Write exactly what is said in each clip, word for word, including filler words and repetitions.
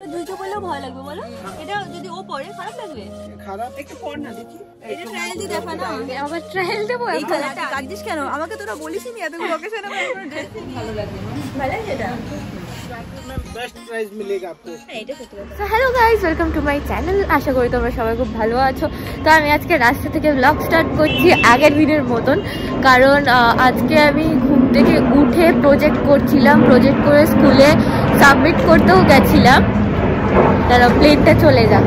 ধুইতে বললেও ভয় লাগবে বলো? এটা যদি ও পরে খারাপ লাগবে? খারাপ একটু পর না দেখি। এটা ট্রায়াল দিয়ে দেখা না। আবার ট্রায়াল দেবো? এই কালারটা কাঁদছিস কেন? আমাকে তোরা বলিসনি এতগুলো অকেশনে আমার কোনো ড্রেস ভালো লাগে। ভালো লাগে এটা? বেস্ট প্রাইস মিলেगा आपको। এটা সত্যি কথা। So hello guys, welcome to my channel. আশা করি তোমরা সবাই খুব ভালো আছো। তো আমি আজকে রাস্তা থেকে ব্লগ স্টার্ট করছি আগের ভিডিওর মতন, কারণ আজকে আমি ঘুম থেকে উঠে প্রজেক্ট করছিলাম। প্রজেক্ট করে স্কুলে সাবমিট করতেও গেছিলাম। তারা প্লেনটা চলে যাক।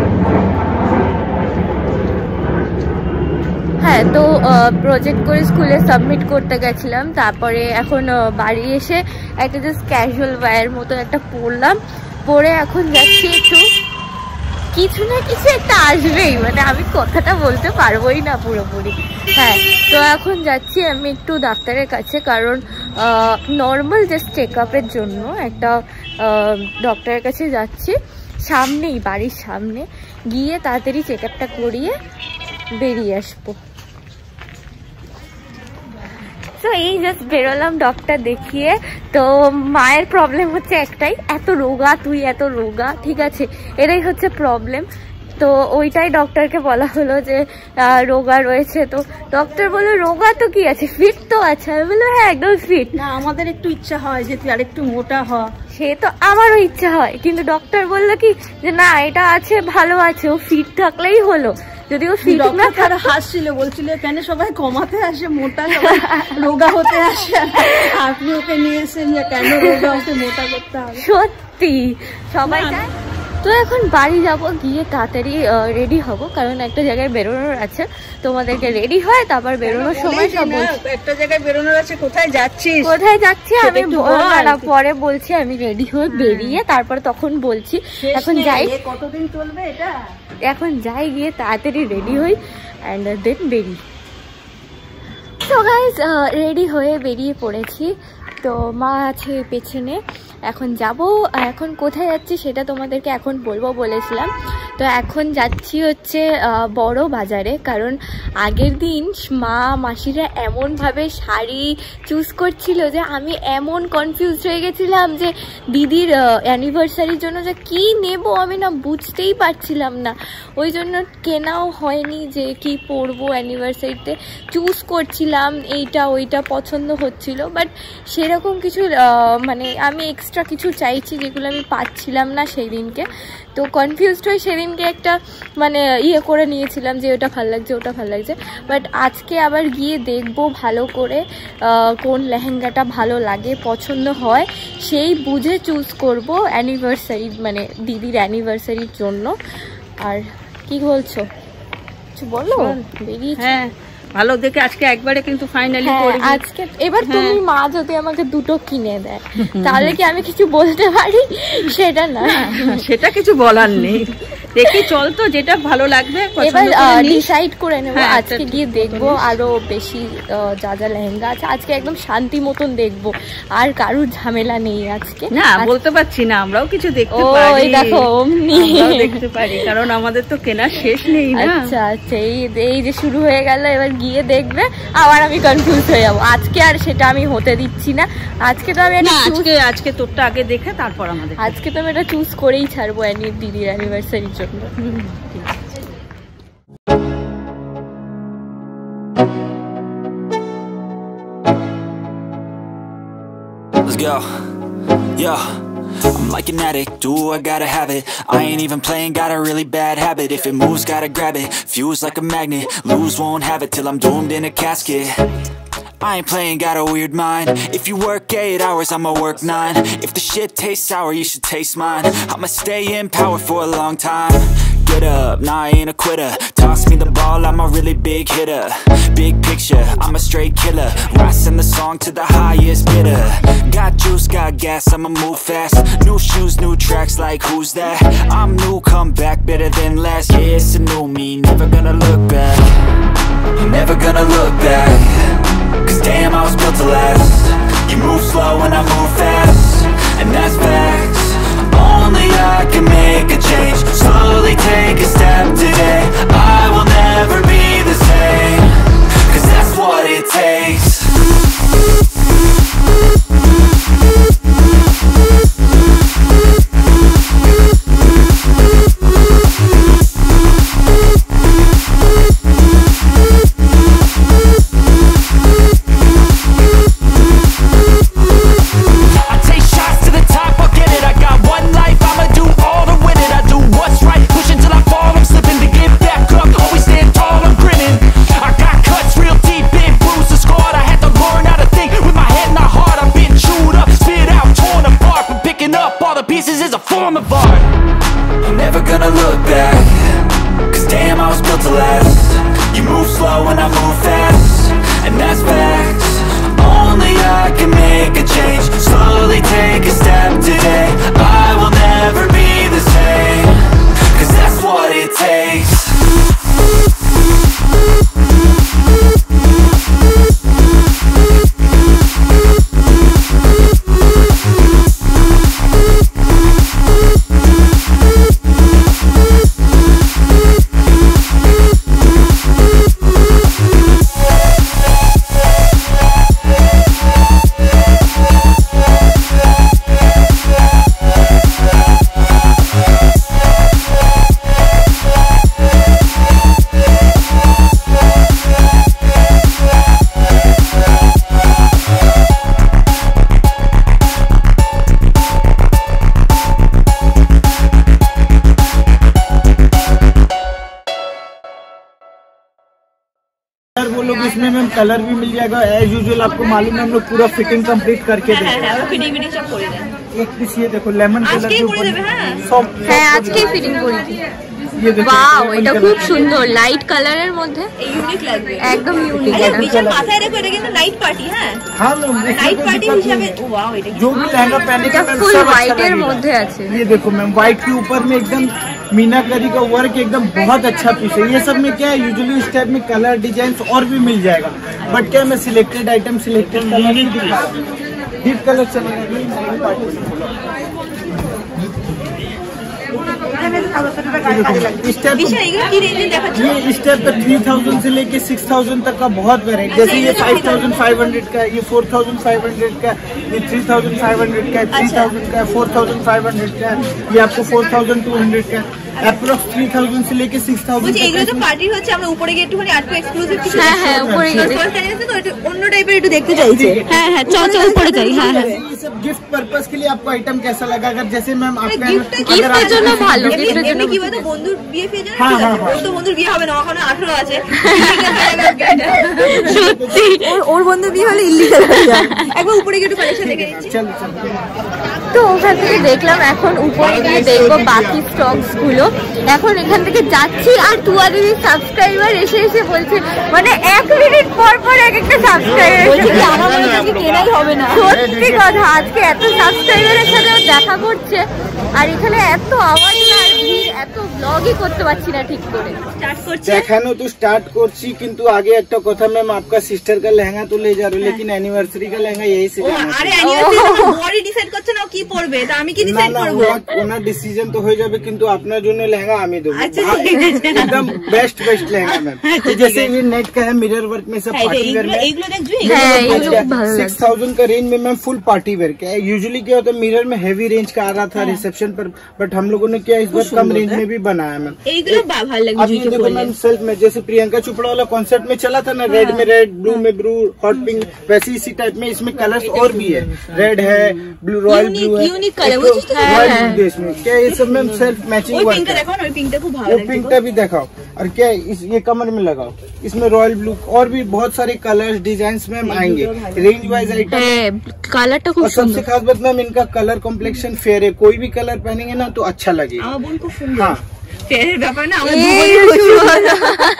হ্যাঁ, তো প্রজেক্ট করে স্কুলে সাবমিট করতে গেছিলাম। তারপরে এখন বাড়ি এসে একটা জাস্ট ক্যাজুয়াল ওয়্যার মতো একটা পরলাম। পরে এখন যাচ্ছি একটু, কিছু না কিছু একটা আসবেই, মানে আমি কথাটা বলতে পারবোই না পুরোপুরি। হ্যাঁ, তো এখন যাচ্ছি আমি একটু ডাক্তারের কাছে, কারণ নর্মাল জাস্ট চেক আপের জন্য একটা ডক্টরের কাছে যাচ্ছি। সামনেই, বাড়ির সামনে গিয়ে তাড়াতাড়ি চেক আপটা করিয়ে বেরিয়ে আসবো। তো এই জাস্ট বেরোলাম ডক্টর দেখিয়ে। তো মায়ের প্রবলেম হচ্ছে একটাই, এত রোগা তুই, এত রোগা, ঠিক আছে, এটাই হচ্ছে প্রবলেম। তো ওইটাই ডক্টরকে বলা হলো যে রোগা রয়েছে। তো ডক্টর বললো রোগা তো কি আছে, ফিট তো আছে। আমি বললো হ্যাঁ একদম ফিট। না, আমাদের একটু ইচ্ছা হয় যে তুই আরেকটু মোটা হ। সে তো আমারও ইচ্ছা হয়, কিন্তু ডক্টর বললো কি যে না এটা আছে, ভালো আছে, ও ফিট থাকলেই হলো। যদি ও ফিট না থাকলে হাসছিল, বলছিল কেন সবাই কমাতে আসে, মোটা রোগা হতে আসে, আপনি ওকে নিয়ে এসেছেন যে কেন রোগা হতে মোটা করতে হবে। সত্যি সবাই যায়। তো এখন বাড়ি যাব, গিয়ে তাড়াতাড়ি রেডি হব, কারণ একটা জায়গায় বেরোনোর আছে। তোমাদেরকে রেডি হয় তারপর বেরোনোর সময় সব একটা জায়গায় বেরোনোর আছে। কোথায় যাচ্ছিস? কোথায় যাচ্ছি আমি পরে বলছি। আমি রেডি হয়ে বেরিয়ে তারপর তখন বলছি। এখন যাই, কতদিন চলবে এটা? এখন যাই, গিয়ে তাড়াতাড়ি রেডি হই অ্যান্ড দেন বেরি। তো গাইজ রেডি হয়ে বেরিয়ে পড়েছি। তো মা আছে পেছনে। এখন যাব, এখন কোথায় যাচ্ছি সেটা তোমাদেরকে এখন বলবো বলেছিলাম। তো এখন যাচ্ছি হচ্ছে বড় বাজারে, কারণ আগের দিন মা মাসিরা এমনভাবে শাড়ি চুজ করছিল যে আমি এমন কনফিউজ হয়ে গেছিলাম যে দিদির অ্যানিভার্সারির জন্য যে কি নেব আমি না বুঝতেই পারছিলাম না। ওই জন্য কেনাও হয়নি যে কি পরবো অ্যানিভার্সারিতে। চুজ করছিলাম, এইটা ওইটা পছন্দ হচ্ছিল, বাট সেরকম কিছু মানে আমি এক্সট্রা কিছু চাইছি যেগুলো আমি পাচ্ছিলাম না সেই দিনকে। তো কনফিউজড হয়ে সেদিনকে একটা মানে ইয়ে করে নিয়েছিলাম যে ওটা ভালো লাগছে, ওটা ভালো লাগছে। বাট আজকে আবার গিয়ে দেখবো ভালো করে কোন লেহেঙ্গাটা ভালো লাগে, পছন্দ হয়, সেই বুঝে চুজ করব অ্যানিভার্সারি, মানে দিদির অ্যানিভার্সারির জন্য। আর কি বলছো, কিছু বলো? বেরিয়েছি। হ্যাঁ, ভালো দেখে আজকে একবারে কিন্তু ফাইনালি করবি আজকে। এবার তুমি মা যদি আমাকে দুটো কিনে দেয় তাহলে কি আমি কিছু বলতে পারি? সেটা না, সেটা কিছু বলার নেই। দেখি চল তো, যেটা ভালো লাগবে এবার ডিসাইড করে নেবো। আজকে গিয়ে দেখবো আরো বেশি যা যা লেহেঙ্গা আছে। আজকে একদম শান্তি মতন দেখবো, আর কারুর ঝামেলা নেই আজকে। না বলতে পারছি না, আমরাও কিছু দেখতে পারি। ওই দেখো অমনি দেখতে পারি, কারণ আমাদের তো কেনার শেষ নেই না। আচ্ছা আচ্ছা, এই এই যে শুরু হয়ে গেল, এবার গিয়ে দেখবে আবার আমি কনফিউজ হয়ে যাবো। আজকে আর সেটা আমি হতে দিচ্ছি না। আজকে তো আমি আজকে আজকে তোরটা আগে দেখে তারপর আমাদের, আজকে তো আমি এটা চুজ করেই ছাড়বো দিদির অ্যানিভার্সারির জন্য। Let's go. Yeah. I'm like an addict, do I gotta have it. I ain't even playing, got a really bad habit. If it moves, gotta grab it. Fuse like a magnet, lose, won't have it till I'm doomed in a casket. I ain't playing, got a weird mind. If you work eight hours, I'ma work nine. If the shit tastes sour, you should taste mine. I'ma stay in power for a long time. Get up, nah I ain't a quitter. Toss me the ball, I'm a really big hitter. Big picture, I'm a straight killer. Rising the song to the highest bidder. Got juice, got gas, I'ma move fast. New shoes, new tracks, like who's that? I'm new, come back, better than last. Yeah, it's a new me, never gonna look back. I'm never gonna look back. Cause damn, I was built to last. You move slow and I move fast, and that's facts. Only I can make a change. Slowly take a step today. I will never be the same. Cause that's what it takes. of art. I'm never gonna look back, cause damn, I was built to last. You move slow and I move fast, and that's facts. Only I can make a change. Slowly take a step today. I will never be the same, cause that's what it takes. Colour बोलोगे इसमें ma'am colour भी मिल जाएगा as usual. आपको मालूम है हम लोग पूरा फिटिंग कंप्लीट करके देंगे। एक पीस ये देखो लेमन कलर के ऊपर सब হ্যাঁ আজকেই ফিটিং করেছি। ये देखो ওয়াও এটা খুব সুন্দর লাইট কালারের মধ্যে ইউনিক লাগবে একদম ইউনিক। এটা বিশাল মাথায় রেখে এটা কিন্তু নাইট পার্টি। হ্যাঁ हाँ मैम नाइट पार्टी हिसाब से वाओ এটা जो भी लहंगा पहने का मैम फुल सब व्हाइट अच्छा এর लगेगा। মধ্যে আছে। ये देखो मैम व्हाइट के ऊपर में एकदम मीनाकारी का वर्क एकदम बहुत अच्छा पीस है। ये सब में क्या है यूजुअली इस टाइप में कलर डिजाइन और भी मिल जाएगा, बट क्या मैं सिलेक्टेड आइटम सिलेक्टेड कलर ही दिखा रहा हूं। डीप कलर चलेगा इस टाइप ये इस टाइप का थ्री थाउजेंड से लेके सिक्स थाउजेंड तक का बहुत वेराइटी। जैसे ये फाइव थाउजेंड फाइव हंड्रेड का है, ये फोर थाउजेंड फाइव हंड्रेड का है, ये थ्री थाउजेंड फाइव हंड्रेड का है, थ्री थाउजेंड का है, फोर थाउजेंड फाइव हंड्रेड का है, ये आपको फोर थाउजेंड टू हंड्रेड का है। অ্যাপ্রক্স থ্রি থাউজেন্ড से लेके सिक्स थाउजेंड। এগুলো তো পার্টি হচ্ছে, আমরা উপরে গিয়ে একটুখানি আরেকটু এক্সক্লুসিভ কিছু হ্যাঁ হ্যাঁ উপরে গিয়ে তো এটা অন্য টাইপের একটু দেখতে চাইছে। হ্যাঁ হ্যাঁ চ চ উপরে যাই। হ্যাঁ হ্যাঁ ये सब गिफ्ट पर्पस के लिए आपको आइटम कैसा लगा? अगर जैसे मैम आपका গিফটের জন্য ভালো গিফটের জন্য এমনি কি বলতো বন্ধুর বিয়ে ফিয়ে যায় হ্যাঁ, না, হ্যাঁ, হ্যাঁ। ওর তো বন্ধুর বিয়ে হবে না, ওখানে আঠারো আছে। সত্যি ওর- ওর বন্ধুর বিয়ে হলে ইল্লিগাল হয়ে যায়। একবার উপরে গিয়ে একটু কালেকশন দেখে নিচ্ছি। चलो चलो তো ওখান থেকে দেখলাম এখন উপরে গিয়ে দেখবো বাকি স্টকস গুলো। এখন এখান থেকে যাচ্ছি আর তুয়া দিদির সাবস্ক্রাইবার এসে এসে বলছে মানে এক মিনিট পর পর এক একটা সাবস্ক্রাইবার আমার মনে হয় আজকে কেনাই হবে না। সত্যি কথা আজকে এত সাবস্ক্রাইবারের সাথে ও দেখা করছে আর এখানে এত আওয়াজ আর ভিড় এত ব্লগই করতে পারছি না ঠিক করে। স্টার্ট করছে। দেখানো তো স্টার্ট করছি কিন্তু আগে একটা কথা ম্যাম आपका सिस्टर का लहंगा तो ले जा रहे हो लेकिन एनिवर्सरी का लहंगा यही से ও जाना আরে चाहिए। অ্যানিভার্সারি বডি ডিসাইড করছে না ও কি পরবে, তা আমি কি না ডিসাইড না করব? ওনার ডিসিশন তো হয়ে যাবে কিন্তু আপনার জন্য लहंगा আমি দেব। আচ্ছা, ঠিক আছে। एकदम बेस्ट बेस्ट लहंगा मैम। जैसे ये नेट का है मिरर वर्क में सब হ্যাঁ, पार्टी वेयर এইগুলো में এইগুলো দেখছো হ্যাঁ এইগুলো খুব ভালো লাগে। सिक्स थाउजेंड का रेंज में मैम फुल पार्टी वेयर का है। यूजुअली क्या होता है मिरर में हैवी रेंज का आ रहा था रिसेप्शन पर, बट हम लोगों ने क्या इस बार कम रेंज में भी बनाया मैम। এইগুলো বা- ভালো লাগে अब ये देखो मैम सेल्फ में जैसे प्रियंका चोपड़ा वाला कॉन्सेप्ट में चला था ना, रेड में रेड ब्लू में ब्लू हॉट पिंक, वैसे इसी टाइप में इसमें कलर्स और भी है। रेड है ब्लू रॉयल ब्लू है unique colour, वो चीज़ तो है। रॉयल ब्लू देश में क्या ये सब मैम सेल्फ मैचिंग ওই वर्क পিঙ্কটা है। দেখো না, ওই পিঙ্কটা খুব ভালো वो লাগে। पिंक का भी दिखाओ और क्या है, इस ये कमर में लगाओ, इसमें रॉयल ब्लू और भी बहुत सारे कलर्स डिजाइन मैम आएंगे रेंज वाइज आइटम। হ্যাঁ কালারটা খুব और सबसे সুন্দর। खास बात मैम इनका कलर कॉम्प्लेक्शन फेयर है, कोई भी कलर पहनेंगे ना तो अच्छा लगेगा। আমার বোন খুব সুন্দর। हाँ ফেরের ব্যাপার না, আমরা এই দুজন শুরু হলো।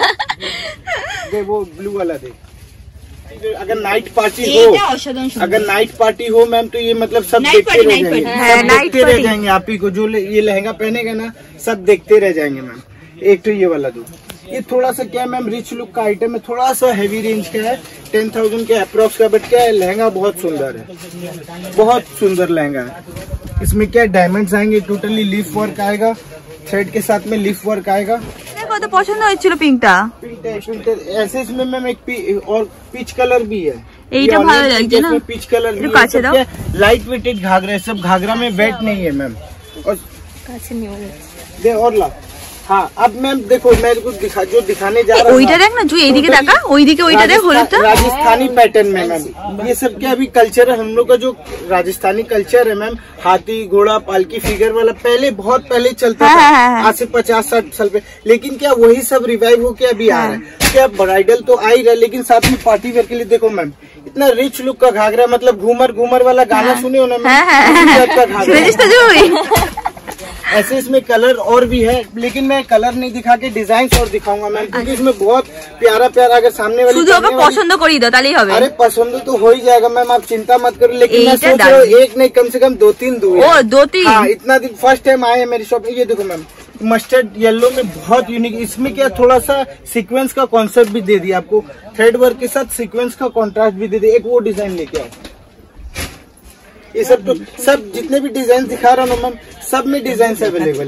दे वो ब्लू वाला दे। अगर नाइट पार्टी এইটা हो অসাধারণ সুন্দর। अगर नाइट पार्टी हो मैम तो ये मतलब सब Night देखते party, रह night जाएंगे, party। हाँ, सब night देखते रह party। जाएंगे। आप ही को जो ले- ये लहंगा पहनेगा ना सब देखते रह जाएंगे मैम। एक तो ये वाला दो, ये थोड़ा सा क्या मैम रिच लुक का आइटम है, थोड़ा सा हैवी रेंज का है, टेन थाउजेंड के अप्रोक्स का, बट क्या है लहंगा बहुत सुंदर है, बहुत सुंदर लहंगा है। इसमें क्या डायमंड्स आएंगे, टोटली लीफ वर्क आएगा, थ्रेड के साथ में लीफ वर्क आएगा। কত পছন্দ হয়েছিল পিঙ্কটা? पिंक है, पिंक है। ऐसे इसमें मैम एक पी, और पीच कलर भी है। এইটা ये ভালো ऑरेंज লাগছে না? इसमें पीच कलर भी একটু है। কাছে सब দাও। क्या लाइट वेटेड घाघरा है, सब घाघरा में वेट नहीं है मैम। और কাছে নিয়ে যাচ্ছে। दे और ला हाँ अब मैम देखो मैं कुछ दिखा जो दिखाने जा रहा ওইটা দেখ না, জুই এইদিকে তাকা, ওইদিকে ওইটা দেখ হলুদটা। राजस्थानी पैटर्न में मैम ये सब क्या अभी कल्चर है हम लोग का, जो राजस्थानी कल्चर है मैम, हाथी घोड़ा पालकी फिगर वाला पहले बहुत पहले चलता हाँ, था, हाँ, हाँ। आज से पचास साठ साल पे, लेकिन क्या वही सब रिवाइव होके अभी आ रहा है। क्या ब्राइडल तो आ ही रहा है लेकिन साथ में पार्टी वेयर के लिए देखो मैम इतना रिच लुक का घाघरा, मतलब घूमर घूमर वाला गाना सुने हो ना मैम, उसी टाइप का घाघरा। বুঝিস তো জুই? ऐसे इसमें कलर और भी है, लेकिन मैं कलर नहीं दिखा के डिजाइन और दिखाऊंगा मैम, क्योंकि इसमें बहुत प्यारा प्यारा, अगर सामने वाली पसंद करी दो ताले हबे। अरे पसंद तो हो ही जाएगा मैम, आप चिंता मत करो। लेकिन मैं सोच रहा हूँ एक नहीं कम से कम दो तीन दूँ। ओ दो तीन। हाँ, इतना दिन फर्स्ट टाइम आए हैं मेरी शॉप में। ये देखो मैम, मस्टर्ड येलो में बहुत यूनिक, इसमें क्या थोड़ा सा सीक्वेंस का कॉन्सेप्ट भी दे दिया आपको, थ्रेड वर्क के साथ सीक्वेंस का कॉन्ट्रास्ट भी दे दिया। एक वो डिजाइन लेके आओ। ये सब तो सब जितने भी डिजाइन दिखा रहा हूँ मैम, सब में डिजाइन अवेलेबल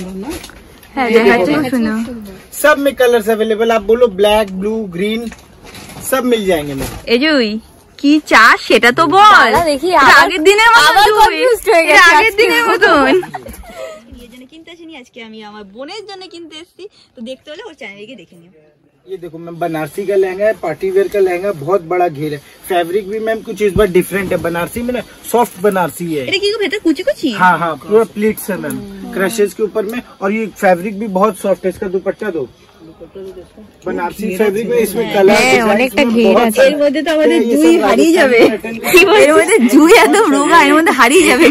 है, सब में कलर्स अवेलेबल। आप बोलो ब्लैक, ब्लू, ग्रीन, सब मिल जाएंगे मैम। एजुई की चार सेटा तो बोल, देखिए আগের দিনের মতো আগের দিনের মতন। কিনতে আসিনি আজকে, আমি আমার বোনের জন্য কিনতে এসেছি, তো দেখতে হলে ওর চ্যানেলে গিয়ে দেখে নিও। ये देखो मैम, बनारसी का लहंगा है, पार्टी वेयर का लहंगा, बहुत बड़ा घेर है। फैब्रिक भी मैम कुछ इस बार डिफरेंट है, बनारसी में ना सॉफ्ट बनारसी है। এটা কি ভেতর কুচি কুচি? हाँ हाँ, पूरा प्लीट्स है मैम, क्रशेस के ऊपर में, और ये फैब्रिक भी बहुत सॉफ्ट है। इसका दुपट्टा दो, बनारसी फैब्रिक में, इसमें कलर অনেকটা ঘের আছে। এর মধ্যে তো আমাদের জুই হারিয়ে যাবে। এর মধ্যে জুই একদম রোগা, এর মধ্যে হারিয়ে যাবে।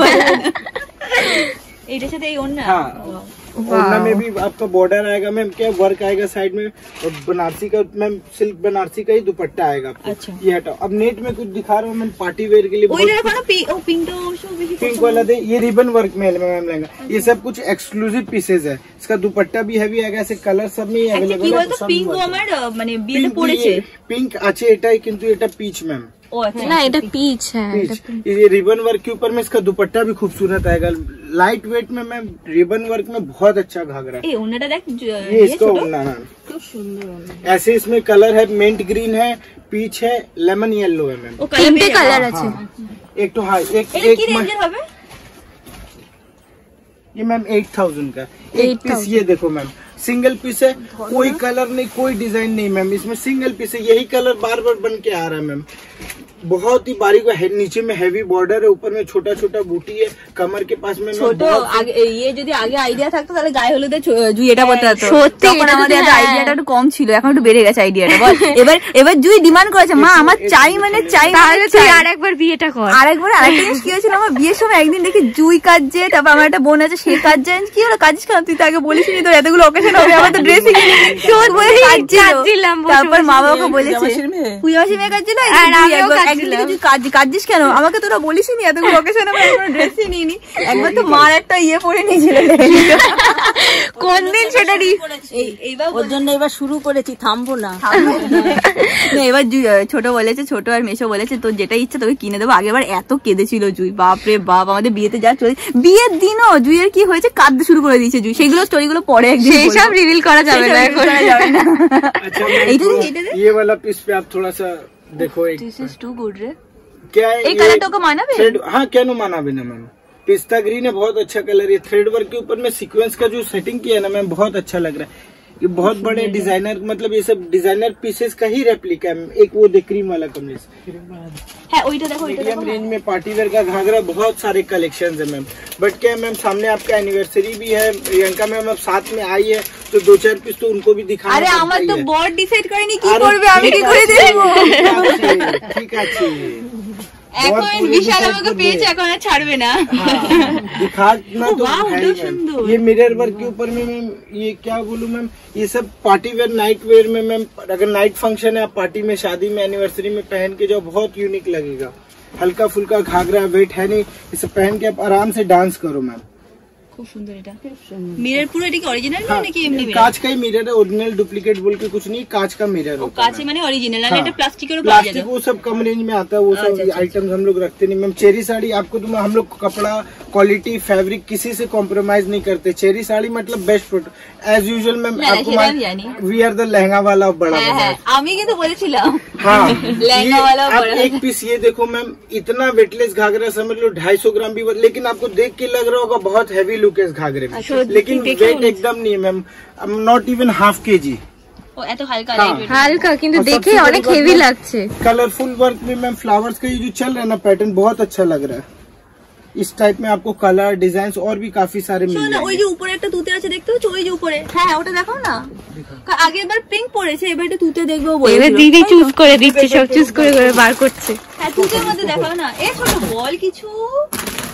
এইটার সাথে এই ওড়না। हाँ, ओढ़ना में भी आपका बॉर्डर आएगा मैम, क्या वर्क आएगा साइड में, और बनारसी का मैम सिल्क बनारसी का ही दुपट्टा आएगा आपको। अच्छा। ये हटाओ, अब नेट में कुछ दिखा रहा हूँ मैम, पार्टी वेयर के लिए ওই দেখো না ও পিঙ্কটা ওসব বেশি पिंक वाला दे। ये रिबन वर्क में है मैम लहंगा, ये सब कुछ एक्सक्लूसिव पीसेज है। इसका दुपट्टा भी हैवी आएगा, ऐसे कलर सब में আচ্ছা কি अवेलेबल বলতো পিঙ্ক ও আমার মানে বিয়েতে পড়েছে। पिंक আছে এটাই, কিন্তু এটা पीच मैम, ও আচ্ছা না এটা পিচ হ্যাঁ पीच। ये रिबन वर्क के ऊपर में इसका दुपट्टा भी खूबसूरत आएगा, लाइट वेट में मैम, रिबन वर्क में बहुत अच्छा घाघरा है। এই ওড়নাটা দেখ, ये इसका ओढ़ना मैम, খুব সুন্দর ওড়না। ऐसे इसमें कलर है, मिंट ग्रीन है, पीच है, लेमन येलो है मैम। ও তিনটে কালার আছে। हाँ, एक तो हाँ, एक এটা एक কি म- রেঞ্জের হবে? ये मैम एट थाउजेंड का एक पीस। ये देखो मैम, सिंगल पीस है, कोई कलर नहीं, कोई डिजाइन नहीं मैम, इसमें सिंगल पीस है। यही कलर बार बार बन के आ रहा है मैम, बहुत ही बारीक है, नीचे में हैवी बॉर्डर है, ऊपर में छोटा छोटा बूटी है, कमर के पास में ছোট আগে ইয়ে যদি আগে আইডিয়া থাকতো তাহলে গায়ে হলুদে জুই এটা বলতে হতো। সত্যি, তখন এটা তো আমাদের হ্যাঁ। আইডিয়াটা একটু কম ছিল, এখন একটু বেড়ে গেছে আইডিয়াটা। বল এবার এবার জুই ডিমান্ড করেছে, মা আমার চাই মানে চাই। তাহলে তুই আর একবার বিয়েটা কর। আরেকবার আরেকটা জিনিস কি হয়েছিল, আমার বিয়ের সময় একদিন দেখি জুই কাজছে, তারপর আমার একটা বোন আছে সে কাজছে। কি হলো কাজিস কেন, তুই তো আগে বলিস নি, তোর এতগুলো অকেশন হবে, আমার তো ড্রেসিং কাজছিলাম, বসে তারপর মা বসে বাবাকে বলেছে পুজো মাসি মেয়ে কাজছিল, আর আমিও একদিন দেখি তুই কাজ কাজছিস কেন, আমাকে তোরা বলিস নি, এতগুলো অকেশন হবে, কোনো ড্রেসই নিইনি। একবার তো মার একটা ইয়ে পরে নিয়েছিল, কোন দিন সেটা এইবার ওর জন্য এবার শুরু করেছি, থামবো না। না, এবার জুই ছোট বলেছে, ছোট আর মেশো বলেছে তোর যেটা ইচ্ছা তোকে কিনে দেবো। আগেবার এত কেঁদেছিল জুই, বাপরে বাপ, আমাদের বিয়েতে যা চলে, বিয়ের দিনও জুইয়ের কি হয়েছে কাঁদতে শুরু করে দিয়েছে জুই। সেগুলো স্টোরি গুলো পরে একদিন সেই সব রিভিল করা যাবে না এখন। अच्छा मैम, ये वाला पीस पे आप थोड़ा सा देखो, एक दिस इज टू गुड रे। क्या है এই কালারটা ওকে মানাবে? थ्रेड, हाँ क्या नो माना भी ना मैम, पिस्ता ग्रीन है, बहुत अच्छा कलर है। थ्रेड वर्क के ऊपर में सीक्वेंस का जो सेटिंग किया है ना मैम, बहुत अच्छा लग रहा है। ये बहुत बड़े डिजाइनर, मतलब ये सब डिजाइनर पीसेस का ही रेप्लिका है। एक वो दे क्रीम वाला कमीज, হ্যাঁ ওইটা দেখো, ওইটা मीडियम रेंज में पार्टी वेयर का घाघरा, बहुत सारे कलेक्शन है मैम। बट क्या है मैम, सामने आपका एनिवर्सरी भी है, प्रियंका मैम अब साथ में आई है, तो दो चार पीस तो उनको भी दिखाना আরে पड़ता আমার ही তো है। বড় ডিসাইড করেনি কি अरे করবে, আমি কি ठीक করে আছে, দেবো। ঠিক আছে, এখন বিশাল আমাকে পেয়েছে, এখন আর ছাড়বে না। दिखाना तो वाह, है तो ही मैम। सुंदर। ये मिरर वर्क के ऊपर में मैम, ये क्या बोलूं मैम, ये सब पार्टी वेयर नाइट वेयर में मैम, अगर नाइट फंक्शन है, आप पार्टी में, शादी में, एनिवर्सरी में पहन के जाओ, बहुत यूनिक लगेगा। हल्का फुल्का घाघरा, वेट है नहीं, इसे पहन के आप आराम से डांस करो मैम। খুব সুন্দর এটা। মিরর পুরো এটা কি অরিজিনাল हाँ, নাকি এমনি মিরর? कांच का ही मिरर है, ओरिजिनल डुप्लीकेट बोल के कुछ नहीं, कांच का मिरर ও होता है কাছে मैम। মানে অরিজিনাল, আর हाँ, এটা প্লাস্টিকেরও পাওয়া যায়। प्लास्टिक वो सब कम रेंज में आता है, वो सब आइटम्स हम लोग रखते नहीं मैम। चेरी साड़ी आपको तो हम लोग कपड़ा क्वालिटी फैब्रिक किसी से कॉम्प्रोमाइज नहीं करते। चेरी साड़ी मतलब best product as usual ma'am. ना, ना, आपको সেটা আমি জানি। वी आर द लहंगा वाला बड़ा হ্যাঁ হ্যাঁ, बाजार। আমি কিন্তু বলেছিলাম। हाँ, लहंगा ये वाला आप बड़ा। एक पीस ये देखो मैम, इतना वेटलेस घाघरा समझ लो ढाई सौ ग्राम भी, लेकिन आपको देख के लग रहा होगा बहुत हैवी लुक है इस घाघरे में, लेकिन वेट एकदम नहीं है मैम, नॉट इवन हाफ के जी। ও এত হালকা हाँ। লাইট। হালকা কিন্তু और দেখে सबसे बड़ी অনেক बात হেভি मैम, লাগছে। कलरफुल वर्क में मैम फ्लावर्स का ये जो चल रहा है ना पैटर्न, बहुत अच्छा लग रहा है। इस टाइप में आपको कलर डिजाइन और भी काफी सारे मिल শোনো না, ওই जाएंगे। যে উপরে একটা তুতে আছে দেখতে পাচ্ছ, ওই যে উপরে। হ্যাঁ ওটা দেখো না, আগে এবার পিঙ্ক পড়েছে, এবার এটা তুতে দেখবো এবার বলেছিল। দিদি চুজ করে দিচ্ছে, সব চুজ করে করে বার করছে। হ্যাঁ তুতের মধ্যে দেখাও না। এ ছোট বল কিছু।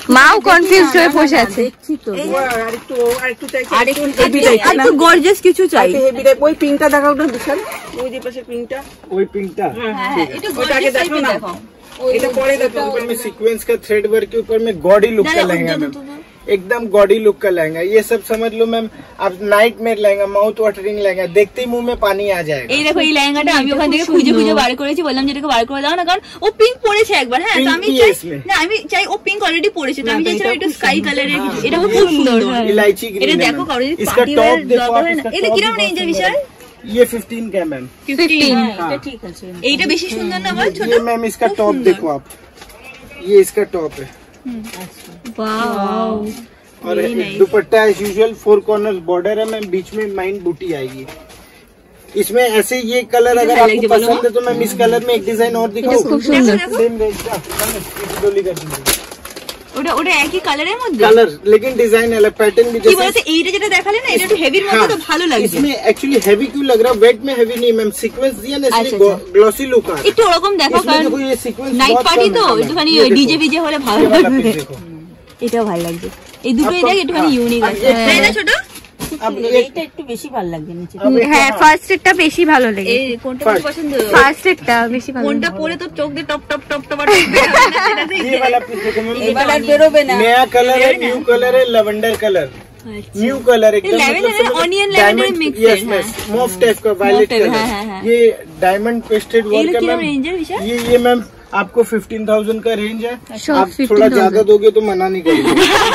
মাও কনফিউজ হয়ে বসে আছে। দেখছি তো আরেকটু আরেকটু চাইছি, আরেকটু হেভি টাইপ, একটু গর্জিয়াস কিছু চাই। Heavy type. ওই পিঙ্কটা দেখাও না বিশাল, ওই যে পাশে পিঙ্কটা, वही पिंकटा হ্যাঁ একটু ওটা আগে দেখো না, এটা পরে দেখো। ऊपर में सीक्वेंस का थ्रेड वर्क के ऊपर में गॉडी लुक का लहंगा मैम, एकदम गॉडी लुक का लहंगा। ये सब समझ लो मैम आप नाइट में लहंगा, माउथ वाटरिंग लहंगा, देखते ही मुंह में पानी आ जाएगा। এই দেখো এই লেহেঙ্গাটা আমি ওখান থেকে খুঁজে খুঁজে বার করেছি, বললাম যেটাকে বার করে দাও না, কারণ ও পিঙ্ক পরেছে একবার। হ্যাঁ তো আমি চাই না, আমি চাই ও পিঙ্ক অলরেডি পরেছে, তো আমি চাইছিলাম একটু স্কাই কালারের কিছু। এটা খুব সুন্দর, इलायची ग्रीन। এটা দেখো কারো যদি इसका পার্টি टॉप ওয়্যার देखो দরকার आप, হয় না। इसका এটা टॉप কিরকম भी রেঞ্জের बहुत বিশাল? ये फिफ्टीन का मैम। ফিফটিন। এটা ঠিক আছে। এইটা বেশি সুন্দর না বল ছোট? ये मैम इसका टॉप देखो आप, ये इसका टॉप है। वाओ और dupatta as usual four corner border है मैम, बीच में माइन बूटी आएगी। इसमें ऐसे ये कलर अगर आपको पसंद है तो मैम इस कलर में एक डिजाइन और दिखाऊं, सेम रेंज का डोली कर दूंगी। ওটা ওটা একই কালারের মধ্যে कलर लेकिन डिजाइन अलग, पैटर्न भी কি जैसे। বলতে এইটা যেটা দেখালে না, এটা একটু হেভির মধ্যে, তো ভালো লাগছে। इसमें एक्चुअली हैवी क्यों लग रहा है? वेट में हैवी नहीं मैम, सीक्वेंस दिया ना अच्छा, इसलिए ग्लॉसी लुक आ रहा है। একটু ওরকম দেখো, इसमें কারণ देखो ये सीक्वेंस নাইট बहुत পার্টি कम তো है मैम। একটুখানি ये देखो, ডিজে বিজে হলে ভালো ये वाला লাগবে। piece देखो। এটাও ভালো লাগছে, এই দুটোই দেখ একটুখানি हाँ, ইউনিক अब আছে, ये- তাই না ছোট? अब एक এইটা একটু বেশি ভালো লাগবে নিচে। अब एक- হ্যাঁ ফার্স্ট এরটা বেশি ভালো লেগে, এই কোনটা বেশি পছন্দ? ফার্স্ট এরটা বেশি ভালো। কোনটা পরে তো চোখ দিয়ে টপ টপ टप टप ये वाला पीस देखो मैम, এবার আর বেরোবে না। नया कलर है, न्यू कलर है, लेवेंडर कलर, न्यू कलर एकदम। lavender मतलब है, समझ- onion lavender diamond- mix yes, है, yes, mauve टाइप का वायलेट type, कलर। हाँ, हाँ, हाँ। ये डायमंड पेस्टेड वर्क है कितना मैम। रेंज है विशाल? ये ये मैम आपको फिफ्टीन थाउजेंड का रेंज है। Sure, आप थोड़ा ज्यादा दोगे तो मना नहीं करेंगे।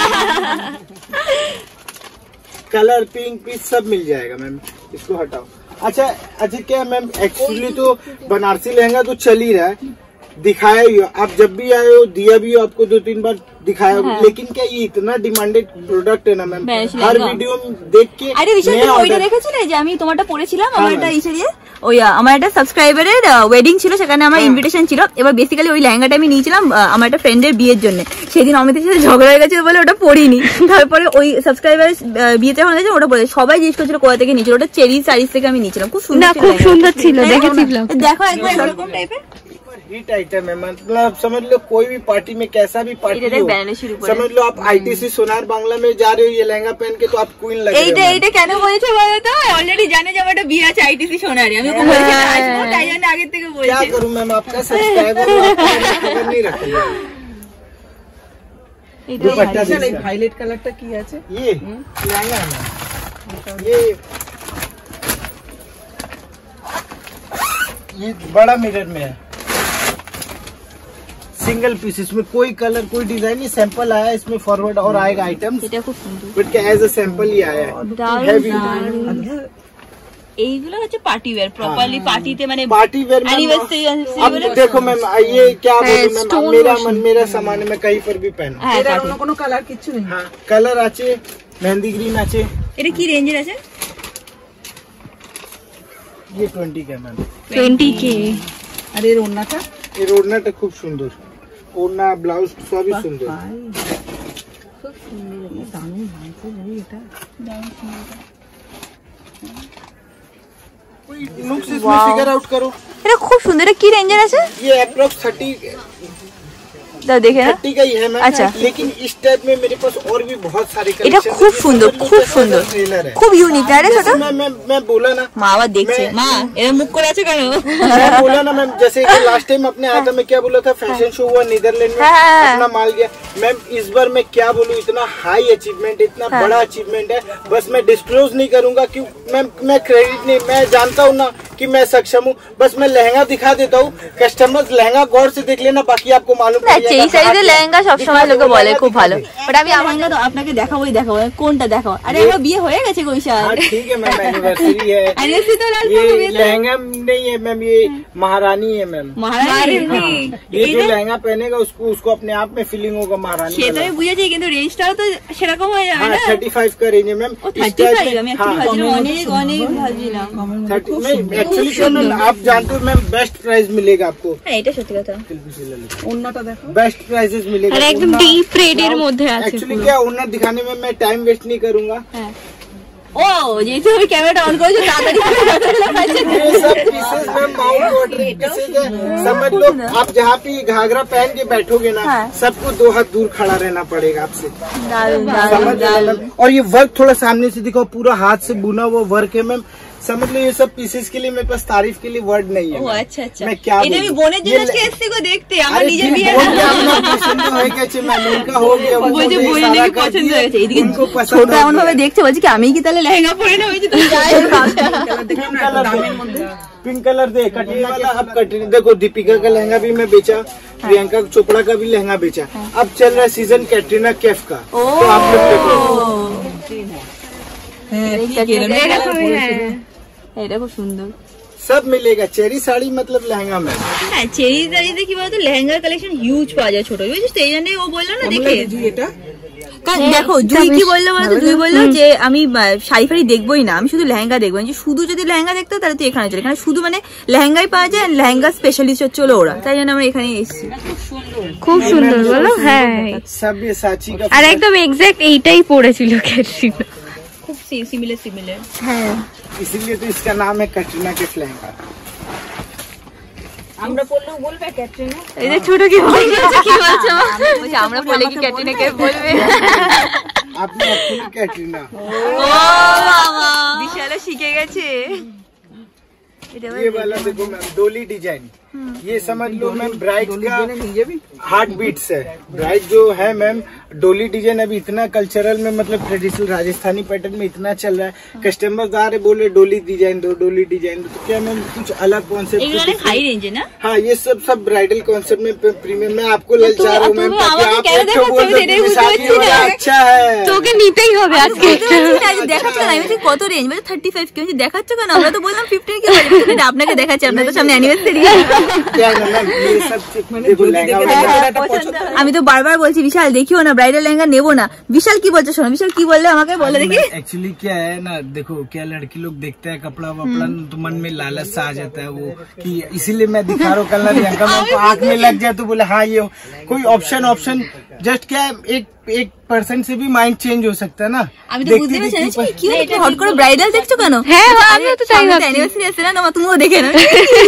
कलर पिंक पीस सब मिल जाएगा मैम, इसको हटाओ। अच्छा अच्छा क्या मैम, एक्चुअली तो बनारसी लहंगा तो चल ही रहा है, दिखाया ही हो, आप जब भी आए हो दिया भी हो, आपको दो तीन बार दिखाया हो, लेकिन क्या ये इतना डिमांडेड प्रोडक्ट है ना मैम, बेस्ट हर लहंगा। वीडियो में देख के আরে বিশাল नया তুমি ওইটা order- দেখেছিলে যে আমি তোমারটা পরেছিলাম, আমার হ্যাঁ, একটা হ্যাঁ। ইসের ওই আমার একটা সাবস্ক্রাইবারের ওয়েডিং ছিল, সেখানে আমার ইনভিটেশন ছিল। এবার বেসিক্যালি ওই লেহেঙ্গাটা আমি নিয়েছিলাম আহ, আমার একটা ফ্রেন্ডের বিয়ের জন্য। সেদিন অমিতের সাথে ঝগড়া হয়ে গেছিল বলে ওটা পরিনি। তারপরে ওই সাবস্ক্রাইবারের বিয়েতে যখন গেছে ওটা পরে সবাই জিজ্ঞেস করছিল কোথা থেকে নিয়েছিল, ওটা চেরি সারিস থেকে আমি নিয়েছিলাম। খুব সুন্দর না ছিল খুব লেহেঙ্গাটা। সুন্দর ছিল, তাই না? দেখেছি ব্লগ। দেখো একবার এরকম টাইপের हिट आइटम है, मतलब समझ लो कोई भी पार्टी में कैसा भी पार्टी इधर एक हो, बैनर शुरू करें। समझ लो आप आईटीसी सोनार बांग्ला में जा रहे हो, ये लहंगा पहन के तो आप क्वीन लग रहे এইটা हो। এইটা কেন বলেছে বলো তো? অলরেডি জানে যে আমার একটা বিয়ে আছে আইটিসি সোনারে, আমি ওকে বলেছি না আসবো, তাই জন্য আগে থেকে क्या বলছি। करूं मैम, आपका सब्सक्राइबर खबर नहीं रखेगा। दुपट्टा বিশাল এই देखिए। ভায়োলেট কালারটা কি আছে? ये लहंगा है मैम, ये ये बड़ा मिरर में है, सिंगल पीस, इसमें कोई कलर कोई डिजाइन नहीं, सैंपल आया है, इसमें फॉरवर्ड और आएगा आइटम, এটা খুব सुंदर बट क्या एज अ सैंपल ही आया है। দারুণ Heavy। দারুণ। এইগুলো হচ্ছে পার্টি ওয়্যার, প্রপারলি পার্টিতে মানে पार्टी वेयर मैम। Anniversary, अब देखो मैम ये क्या बोलूं मैम, अब मेरा मन मेरा सामान है, मैं कहीं पर भी पहनूं। হ্যাঁ এর party। অন্য কোনো কালার কিছু নেই। हाँ कलर आचे, मेहंदी ग्रीन आचे, এটা কি রেঞ্জের আছে? ये ट्वेंटी का मैम। টোয়েন্টি কে। আর এর ওড়নাটা ये रोडनाटा खूब सुंदर, ओढ़ना ब्लाउज सभी सुंदर। খুব সুন্দর, দারুণ ভাঙছে ভাই এটা। कोई नुक्स इसमें फिगर आउट करो। এটা খুব সুন্দর। এটা কি রেঞ্জের আছে? ये अप्रोक्स थर्टी দাও দেখে না। थर्टी का ही है मैम। अच्छा। लेकिन इस टाइप में मेरे पास और भी बहुत सारे এটা collection খুব है, সুন্দর, समझ लो খুব जैसा সুন্দর, ट्रेलर है। খুব ইউনিক। আরে ছোট जैसे मैं मैं मैं बोला ना, মা আবার দেখছে, मैं- মা এরা মুখ করে আছে কেন? मैं बोला ना मैम, जैसे लास्ट टाइम अपने आया था, मैं क्या बोला था, फैशन शो हुआ नीदरलैंड में, हाँ। अपना माल गया मैम। इस बार मैं क्या बोलूँ, इतना हाई अचीवमेंट, इतना बड़ा अचीवमेंट है, बस मैं डिस्क्लोज नहीं करूंगा क्यों मैम, मैं क्रेडिट नहीं, मैं जानता हूँ ना कि मैं सक्षम हूँ, बस मैं लहंगा दिखा देता हूँ, कस्टमर्स लहंगा गौर से देख लेना, बाकी आपको मालूम না पड़ जाएगा এই সাইজের कहाँ क्या- লেহেঙ্গা সবসময় লোকে বলে খুব ভালো, दिखा বাট আমি আমার তো আপনাকে দেখাবোই দেখাবো। কোনটা দেখাও? আরে আমার বিয়ে হয়ে গেছে গৈশাল। हाँ ठीक है मैम, एनिवर्सरी है। Anniversary तो लाल ये पापा भी है। लहंगा नहीं है मैम, ये महारानी है मैम। মহারানী ये जो लहंगा पहनेगा उसको उसको अपने आप में फीलिंग होगा महारानी সে তো वाला। আমি বুঝেছি, কিন্তু রেঞ্জটাও তো সেরকম হয়ে যাবে हाँ না? थर्टी फाइव का रेंज है मैम। ও इस থার্টি type ফাইভ में- আমি हाँ, ভাবছিলাম অনেক অনেক ভাবছিলাম। थर्टी एक्चुअली क्या मैम, आप जानते हो मैम, बेस्ट प्राइस मिलेगा आपको, হ্যাঁ এটা সত্যি কথা। ওড়নাটা দেখো। बेस्ट प्राइसेस मिलेगा। আর একদম ডিপ রেড এর মধ্যে আছে। एक्चुअली क्या ओनर दिखाने में मैं टाइम वेस्ट नहीं करूंगा। হ্যাঁ ও যেহেতু আমি ক্যামেরাটা অন করেছি তাড়াতাড়ি ये सब पीसेस में माउंट वाटर पीसेस है। समझ लो आप जहाँ पे घाघरा पहन के बैठोगे ना, सबको दो हाथ दूर खड़ा रहना पड़ेगा आपसे। समझ लो। और ये वर्क थोड़ा सामने से दिखाओ, पूरा हाथ से बुना हुआ वर्क है मैम। समझ लो ये सब पीसेस के लिए मेरे पास तारीफ के लिए वर्ड नहीं है। ও আচ্ছা আচ্ছা मैं क्या এটা আমি बोलूं? বোনের জন্য ये আজকে এসেছি গো দেখতে আমার अरे নিজের फिर বিয়ে बोल के अपना पसंद हो गया मैम, उनका हो गया, वो বলছে मुझे বোনের इशारा নাকি कर পছন্দ दिया, হয়েছে এদিকে उनको पसंद ছোট हो এমন गया। ভাবে দেখছে বলছে কি আমি কি তাহলে লেহেঙ্গা পরে না হয়েছে তুমি যাই पिंक कलर दे कटरीना वाला। अब कटरीना देखो, दीपिका का लहंगा भी मैं बेचा, प्रियंका चोपड़ा का भी लहंगा बेचा। अब चल रहा है सीजन कैटरीना कैफ का, तो आप लोग देखो। এটা খুব সুন্দর सब मिलेगा, चेरी साड़ी मतलब लहंगा में। হ্যাঁ চেরি শাড়িতে কি বলতো লেহেঙ্গার কালেকশন হিউজ পাওয়া যায় ছোট বুঝছিস তো এই জন্যই ও বললো না দেখে কারণ দেখো জুই কি বললো বলতো জুই বললো যে আমি আহ, শাড়ি ফাড়ি দেখবোই না, আমি শুধু লেহেঙ্গা দেখবো। যে শুধু যদি লেহেঙ্গা দেখতো তাহলে তুই এখানে চলে, এখানে শুধু মানে লেহেঙ্গাই পাওয়া যায়, লেহেঙ্গা স্পেশালিস্ট হচ্ছে হলো ওরা, তাই জন্য আমরা এখানে এসেছি। খুব সুন্দর বলো। হ্যাঁ सब ये साची का আর একদম এক্সাক্ট এইটাই পড়েছিল ক্যাটরিনা। খুব সিমিলার সিমিলার হ্যাঁ इसीलिए तो इसका नाम है कैटरीना कैफ लहंगा। আমরা পড়লেও বলবে ক্যাটরিনা এই যে ছোট কি বলছে কি বলছো বলছে আমরা বলে কি ক্যাটরিনা কে বলবে। आपने अपनी कैटरीना ও বাবা বিশালে শিখে গেছে। ये वाला देखो मैम, डोली डिजाइन, ये समझ लो मैम ब्राइड का हार्ट बीट्स है। ब्राइड जो है मैम, डोली डिजाइन अभी इतना कल्चरल में मतलब ट्रेडिशनल राजस्थानी पैटर्न में इतना चल रहा है। कस्टमर आ रहे बोले डोली डिजाइन दो, डोली डिजाइन दो, तो क्या मैम कुछ अलग कॉन्सेप्ट। এগুলো অনেক হাই রেঞ্জে না हाँ ये सब सब ब्राइडल कॉन्सेप्ट में प्रीमियम में आपको ललचा रहा हूँ मैम, तुम्हें ताकि आवाज़ आप क्या एक देखो, तो बोल दो सभी कि देखो, शादी देखो, वाला अच्छा है। তোকে নিতেই হবে আজকে একটা। দেখাচ্ছ না আমি কত রেঞ্জ বলে থার্টি ফাইভ কি হচ্ছে দেখাচ্ছ কেন? আমরা তো বললাম ফিফটিন কি বলে আপনাকে দেখাচ্ছি, আপনার তো সামনে অ্যানিভার্সারি। क्या है ना मैम, ये सब देखो लहंगा वगैरह। আমি তো बार-बार বলছি বিশাল দেখিও না ব্রাইডাল লেহেঙ্গা নেবো না। বিশাল কি বলছে শোনো, বিশাল কি বললে আমাকে বলে দেখি। एक्चुअली क्या है ना, देखो क्या लड़की लोग देखते हैं कपड़ा वपड़ा तो मन में लालच सा आ जाता है वो, कि इसीलिए मैं दिखा रहा हूँ कलर लहंगा में आँख में लग जाए तो बोले हाँ ये कोई ऑप्शन ऑप्शन जस्ट क्या है, एक एक पर्सन से भी माइंड चेंज हो सकता है ना। আমি তো বুঝতে পারছি না কি হলো হট করে ব্রাইডাল দেখছো কেন? হ্যাঁ আমিও তো তাই ভাবছি। অ্যানিভার্সারি আছে না না তুমিও দেখে নাও।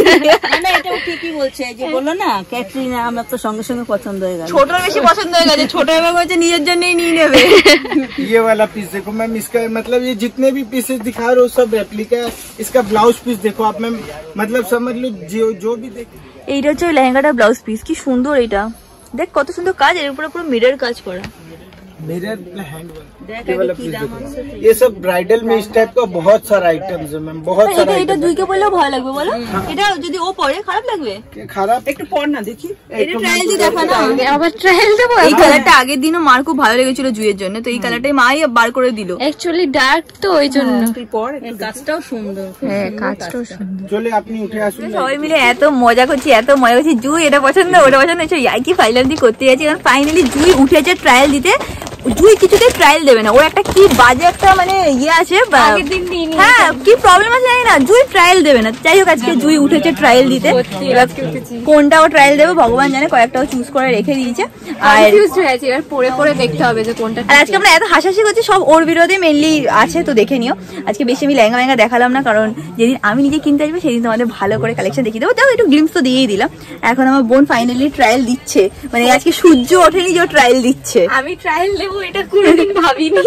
না এটা ঠিকই বলছে, যে বললো না ক্যাটরিনা আমার তো সঙ্গে সঙ্গে পছন্দ হয়ে গেল। ছোটর বেশি পছন্দ হয়ে গেছে, ছোট এবার বলছে নিজের জন্যই নিয়ে নেবে। ये वाला पीस देखो मैम, इसका मतलब ये जितने भी पीसेस दिखा रहे हो सब रेप्लिका है। इसका ब्लाउज पीस देखो आप मैम, मतलब समझ लो जो जो भी देख। এইটা হচ্ছে লেহেঙ্গাটা ব্লাউজ পিস, কি সুন্দর এটা দেখ কত সুন্দর কাজ, এর উপরে পুরো মিরর কাজ করা। मेरे हैंड ये वाला पीस देखो, ये सब ब्राइडल में इस टाइप का बहुत सारा आइटम्स है मैम, बहुत सारा এটা দুইকে বললেও ভালো লাগবে বলো, এটা যদি ও পরে খারাপ লাগবে? आइटम। खराब একটু পর না দেখি। এটা ট্রায়াল দিয়ে দেখা না। আবার ট্রায়াল দেবো। এই কালারটা আগের দিনও মার খুব ভালো লেগেছিল জুয়ের জন্য, তো এই কালারটাই মাই বার করে দিল। অ্যাকচুয়ালি ডার্ক তো ওই জন্য। পর কাজটাও সুন্দর। হ্যাঁ কাজটাও সুন্দর। चले अपनी उठे আসুন। সবাই মিলে এত মজা করছি এত মজা করছি, জুই এটা পছন্দ ওটা পছন্দ হচ্ছে, কি ফাইনালি করতে যাচ্ছি কারণ ফাইনালি জুই উঠেছে ট্রায়াল দিতে। জুই কিছুতে ট্রায়াল দেবে না, ওর একটা কি বাজে একটা মানে ইয়ে আছে, হ্যাঁ কি প্রবলেম আছে জানি না, জুই ট্রায়াল দেবে না। যাই হোক আজকে জুই উঠেছে ট্রায়াল দিতে, এবার কোনটা ও ট্রায়াল দেবে ভগবান জানে, কয়েকটাও চুজ করে রেখে দিয়েছে। আর এবার পরে পরে দেখতে হবে যে কোনটা। আর আজকে আমরা এত হাসাহাসি করছি সব ওর বিরোধে মেনলি আছে, তো দেখে নিও। আজকে বেশি আমি লেহেঙ্গা মেহেঙ্গা দেখালাম না, কারণ যেদিন আমি নিজে কিনতে আসবো সেদিন তোমাদের ভালো করে কালেকশন দেখিয়ে দেবো। তাও একটু গ্লিমস তো দিয়েই দিলাম। এখন আমার বোন ফাইনালি ট্রায়াল দিচ্ছে, মানে আজকে সূর্য ওঠেনি যে ও ট্রায়াল দিচ্ছে। আমি ট্রায়াল দেবো এটা কোনোদিন ভাবিনি।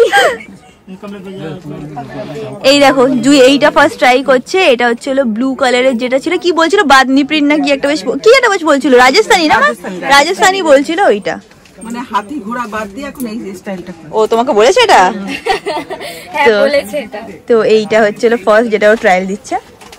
এই দেখো জুই এইটা ফার্স্ট ট্রাই করছে, এটা হচ্ছে হলো ব্লু কালারের, যেটা ছিল কি বলছিল বাদনি প্রিন্ট না কি একটা বেশ কি একটা বেশ বলছিল, রাজস্থানি না রাজস্থানি বলছিল ওইটা, মানে হাতি ঘোড়া বাদ দিয়ে এখন এই স্টাইলটা। ও তোমাকে বলেছে এটা? হ্যাঁ বলেছে এটা। তো এইটা হচ্ছে হলো ফার্স্ট যেটা ও ট্রায়াল দিচ্ছে।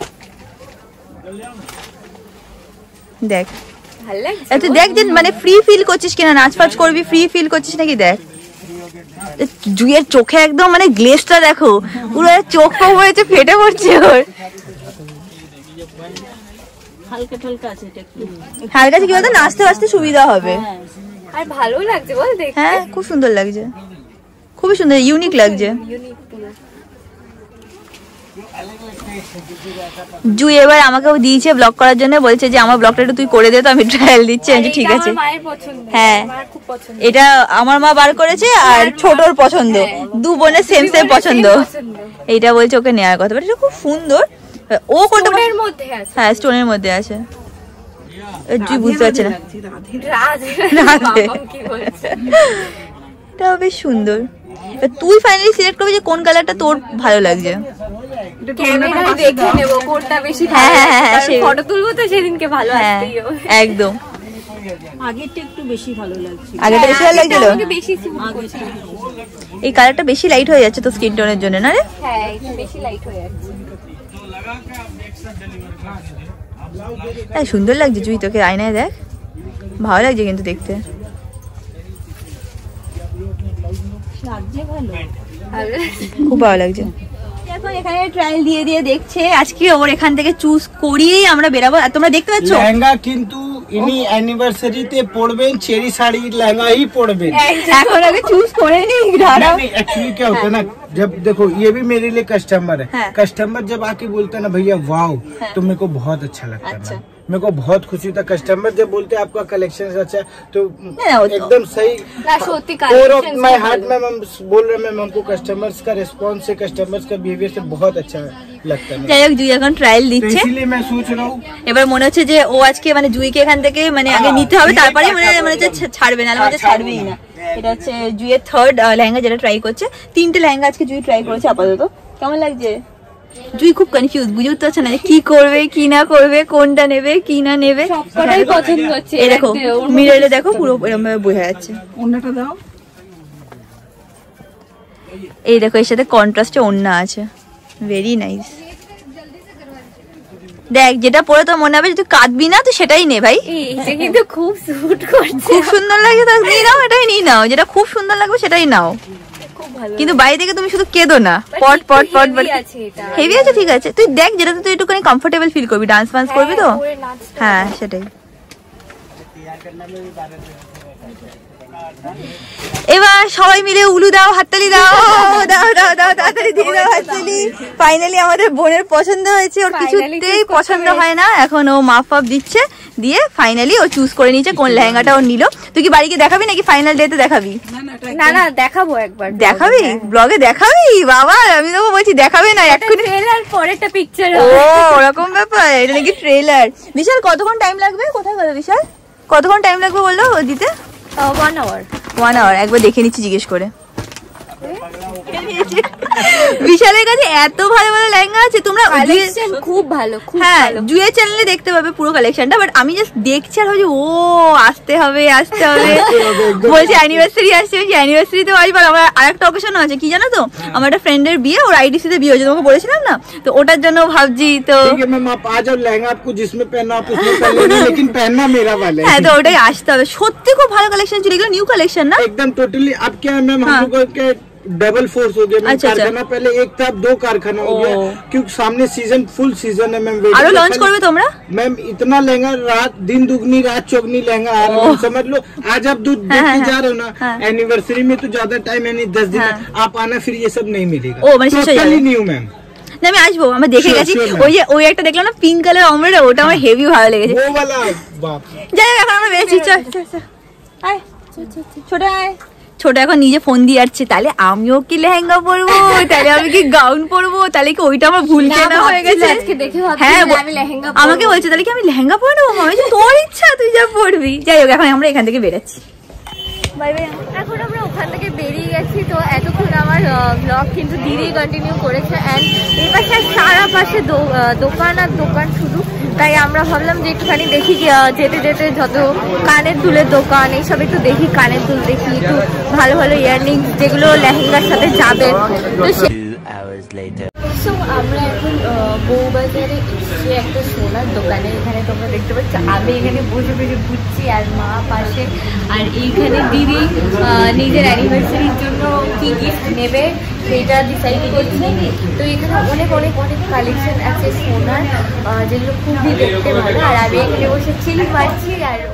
দেখ ভালো লাগছে। তুই দেখ যে মানে ফ্রি ফিল করছিস কিনা, নাচ ফাচ করবি ফ্রি ফিল করছিস নাকি দেখ। জুইয়ের চোখে একদম মানে গ্লেজটা দেখো, পুরো চোখ পড়েছে ফেটে পড়ছে ওর। হালকা ঠালকা আছে এটা একটু। হালকা কি বলতো নাচতে নাচতে সুবিধা হবে। আর ভালো লাগছে বল দেখতে। হ্যাঁ খুব সুন্দর লাগছে, খুবই সুন্দর ইউনিক লাগছে। জুই এবার আমাকেও দিয়েছে ব্লগ করার জন্য, বলছে যে আমার ব্লগটা একটু তুই করে দে, তো আমি ট্রায়াল দিচ্ছি। আমি ঠিক আছে। হ্যাঁ এটা আমার মা বার করেছে আর ছোটর পছন্দ, দু বোনের সেম সেম পছন্দ। এইটা বলছে ওকে নেওয়ার কথা, বাট এটা খুব সুন্দর। ও কোনটা মধ্যে আছে? হ্যাঁ স্টোনের মধ্যে আছে। জুই বুঝতে পারছে না, এটা বেশ সুন্দর। তুই ফাইনালি সিলেক্ট করবি যে কোন কালারটা তোর ভালো লাগছে। একদম আগেরটা একটু বেশি ভালো লাগছে। আগেরটা বেশি ভালো লাগছিল, এই কালারটা বেশি লাইট হয়ে যাচ্ছে তো স্কিন টোনের জন্য না রে? হ্যাঁ এটা বেশি লাইট হয়ে যাচ্ছে। তাই সুন্দর লাগছে জুই, তোকে আয়নায় দেখ, ভালো লাগছে কিন্তু দেখতে। খুব ভালো লাগছে। এখন এখানে ট্রায়াল দিয়ে দিয়ে দেখছে, আজকে ওর এখান থেকে চুজ করিয়েই আমরা বেরাবো। আর তোমরা দেখতে পাচ্ছ লেহেঙ্গা কিন্তু ইনি অ্যানিভার্সারিতে পড়বেন, চেরি শাড়ি লেহেঙ্गा ही পড়বেন। এখন আগে চুজ করে নি। एक्चुअली क्या होता है ना, जब देखो ये भी मेरे लिए कस्टमर है, कस्टमर जब आके बोलते हैं ना भैया वाओ, तो मेरे को बहुत अच्छा लगता है। मेरे को बहुत खुशी होता है कस्टमर जब बोलते हैं आपका कलेक्शन अच्छा है, तो एकदम सही। और माय हार्ट में हम बोल रहे हैं, हमको कस्टमर्स का रिस्पांस से, कस्टमर्स का बिहेवियर से बहुत अच्छा लगता है। যাই হোক জুই এখন ট্রায়াল দিচ্ছে, इसलिए मैं सोच रहा हूँ এবার মনে হচ্ছে যে ও আজকে মানে জুইকে এখান থেকে মানে আগে নিতে হবে, তারপরে মানে মনে হচ্ছে ছাড়বে না, মানে ছাড়বেই না। এটা হচ্ছে জুইয়ের থার্ড লেহেঙ্গা যেটা ট্রাই করছে। তিনটে লেহেঙ্গা আজকে জুই ট্রাই করেছে আপাতত। কেমন লাগছে? জুই খুব কনফিউজ, বুঝে উঠতে পারছে না যে কি করবে কি না করবে, কোনটা নেবে কি না নেবে। সবটাই পছন্দ হচ্ছে। এই দেখো মিররে দেখো পুরো এরকম ভাবে বোঝা যাচ্ছে। ওন্নাটা দাও। এই দেখো এর সাথে কন্ট্রাস্টে ওন্না আছে, ভেরি নাইস। দেখ যেটা পরে তো মনে হবে যে তুই কাঁদবি না, তুই সেটাই নে ভাই। এটা কিন্তু খুব স্যুট করছে, খুব সুন্দর লাগছে, তাই নিয়ে নাও, এটাই নিয়ে নাও। যেটা খুব সুন্দর লাগবে সেটাই নাও, কিন্তু বাইরে থেকে তুমি শুধু কেঁদো না। পট পট পট পট হেভি আছে, ঠিক আছে। তুই দেখ যেটাতে তুই একটুখানি কমফোর্টেবল ফিল করবি, ডান্স ফান্স করবি তো। হ্যাঁ সেটাই। এবার সবাই মিলে উলু দাও, হাততালি দাও, দাও দাও দাও, তাড়াতাড়ি দিয়ে দাও হাততালি। ফাইনালি আমাদের বোনের পছন্দ হয়েছে, ওর কিছুতেই পছন্দ হয় না। এখন ও মাপ ফাপ দিচ্ছে, দিয়ে ফাইনালি ও চুজ করে নিয়েছে কোন লেহেঙ্গাটা ও নিল। তুই কি বাড়িকে দেখাবি নাকি ফাইনাল ডেতে দেখাবি? না না দেখাবো একবার। দেখাবি ব্লগে দেখাবি? বাবা আমি তো বলছি দেখাবে না এক্ষুনি, ট্রেলার পরেরটা পিকচার। ও ওরকম ব্যাপার, এটা নাকি ট্রেলার। বিশাল কতক্ষণ টাইম লাগবে? কোথায় গেল বিশাল? কতক্ষণ টাইম লাগবে বললো দিতে? One hour. ওয়ান আওয়ার একবার দেখে নিচ্ছি জিজ্ঞেস করে। বিশালের কাছে এত ভালো ভালো লেহেঙ্গা আছে, তোমরা খুব ভালো। হ্যাঁ জুয়ের চ্যানেলে দেখতে পাবে পুরো কালেকশনটা। বাট আমি জাস্ট দেখছি আর ভাবছি ও আসতে হবে আসতে হবে। বলছে অ্যানিভার্সারি আসছে, অ্যানিভার্সারিতে আসবে। আমার আরেকটা অকেশন আছে কি জানো তো, আমার একটা ফ্রেন্ডের বিয়ে, ওর আইডিসিতে বিয়ে হয়েছে, তোমাকে বলেছিলাম না, তো ওটার জন্য ভাবছি। তো হ্যাঁ তো ওটাই আসতে হবে। সত্যি খুব ভালো কালেকশন ছিল, এগুলো নিউ কালেকশন না একদম টোটালি। अब क्या है मैम, हम लोगों के डबल फोर्स हो गया मैम। कारखाना पहले एक था, अब दो कारखाना हो गया, क्योंकि सामने सीजन फुल सीजन है मैम। आरो लॉन्च करबे তোমরা मैम? इतना लहंगा, रात दिन दुगनी रात चौगनी लहंगा आ रहा है, समझ लो। आज आप दूध देखने जा रहे हो ना, एनिवर्सरी में तो ज्यादा टाइम है नहीं, दस दिन आप आना, फिर ये सब नहीं मिलेगा। Totally new ma'am. না আমি আসবো, আমরা দেখে গেছি। ওই যে ওই একটা দেখলাম না পিঙ্ক কালার অমরেট, ওটা আমার হেভি ভালো লেগেছে। ও वाला बाप। যাই হোক এখন আমরা বেরিয়েছি, চল আয় ছোট আয়। ছোট এখন নিজে ফোন দিয়ে যাচ্ছে, তাহলে আমিও কি লেহেঙ্গা পরবো, তাহলে আমি কি গাউন পরবো, তাহলে কি ওইটা আমার ভুল কেনা হয়ে গেছে। হ্যাঁ আমাকে বলছে তাহলে কি আমি লেহেঙ্গা পরে নেবো। আমি তোর ইচ্ছা, তুই যা পরবি। যাই হোক এখন আমরা এখান থেকে বেরোচ্ছি। Bye bye. এখন আমরা ওখান থেকে বেরিয়ে গেছি। তো এতক্ষণ আমার ব্লগ কিন্তু দিদিই কন্টিনিউ করেছে। অ্যান্ড এই পাশে সারা পাশে দোকান আর দোকান শুধু। তাই আমরা ভাবলাম যে একটুখানি দেখি, যেতে যেতে যত কানের দুলের দোকান এইসব একটু দেখি, কানের দুল দেখি, একটু ভালো ভালো ইয়াররিংস যেগুলো লেহেঙ্গার সাথে যাবে। তো আমরা এখন বউবাজারে এসেছি একটা সোনার দোকানে। এখানে তোমরা দেখতে পাচ্ছ আমি এখানে বসে বসে ঘুরছি আর মা পাশে। আর এইখানে দিদি নিজের অ্যানিভার্সারির জন্য কি গিফট নেবে সেটা ডিসাইড করছে। তো এখানে অনেক অনেক অনেক কালেকশন আছে সোনার, যেগুলো খুবই দেখতে ভালো। আর আমি এখানে বসে চিল মারছি আর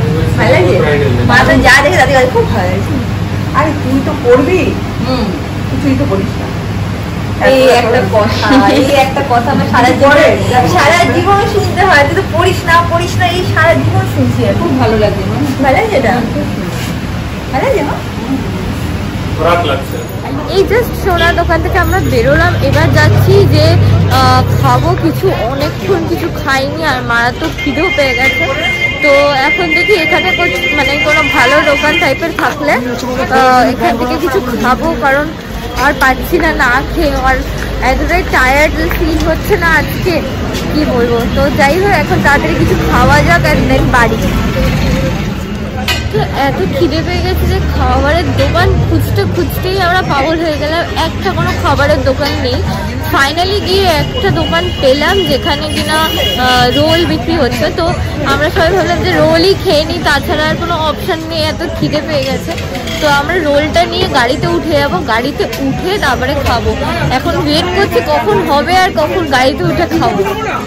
ভালো লাগে মা তো যা দেখে তাদের কাছে খুব ভালো লাগছে। আরে তুই তো পড়বি, হুম তুই তো পড়িস না। এই একটা কথা, এই একটা কথা আমার সারা জীবন সারা জীবন শুনতে হয়, তুই তো পড়িস না পড়িস না, এই সারা জীবন শুনছি। খুব ভালো লাগে, ভালো লাগে এটা, ভালো লাগে মা। এই জাস্ট সোনার দোকান থেকে আমরা বেরোলাম, এবার যাচ্ছি যে খাবো কিছু, অনেকক্ষণ কিছু খাইনি আর মারাত্মক খিদেও পেয়ে গেছে। তো এখন দেখি এখানে মানে কোনো ভালো দোকান টাইপের থাকলে এখান থেকে কিছু খাবো, কারণ আর পাচ্ছি না না খেয়ে, আর এতটাই টায়ার্ড ফিল হচ্ছে না আজকে, কি বলবো। তো যাই হোক এখন তাড়াতাড়ি কিছু খাওয়া যাক অ্যান্ড দেন বাড়ি। তো এত খিদে পেয়ে গেছে যে খাবারের দোকান খুঁজতে খুঁজতেই আমরা পাগল হয়ে গেলাম, একটা কোনো খাবারের দোকান নেই। ফাইনালি গিয়ে একটা দোকান পেলাম যেখানে কিনা রোল বিক্রি হচ্ছে। তো আমরা সবাই ভাবলাম যে রোলই খেয়ে নিই, তাছাড়া আর কোনো অপশান নেই, এত খিদে পেয়ে গেছে। তো আমরা রোলটা নিয়ে গাড়িতে উঠে যাবো, গাড়িতে উঠে তারপরে খাবো। এখন ওয়েট করছি কখন হবে আর কখন গাড়িতে উঠে খাবো।